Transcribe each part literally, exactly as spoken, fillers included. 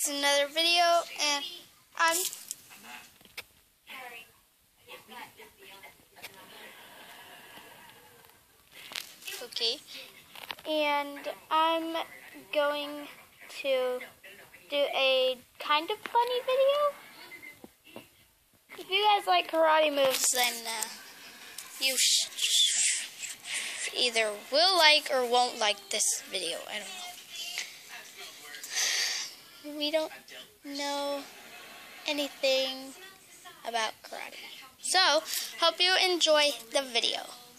It's another video, and I'm okay, and I'm going to do a kind of funny video. If you guys like karate moves, then uh, you sh either will like or won't like this video. I don't know. We don't know anything about karate. So, hope you enjoy the video.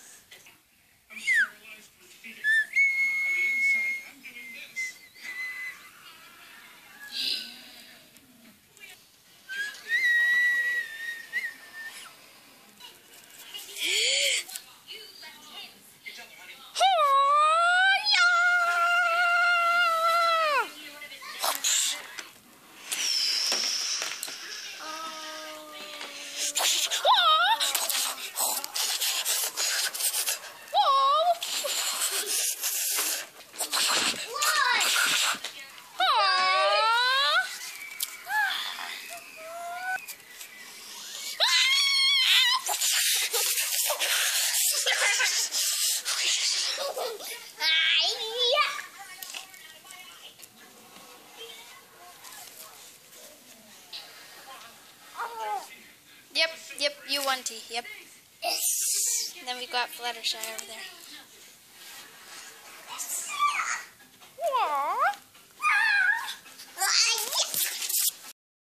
Yep, yep, you won, T. Yep. Yes. Then we got Fluttershy over there. Aww.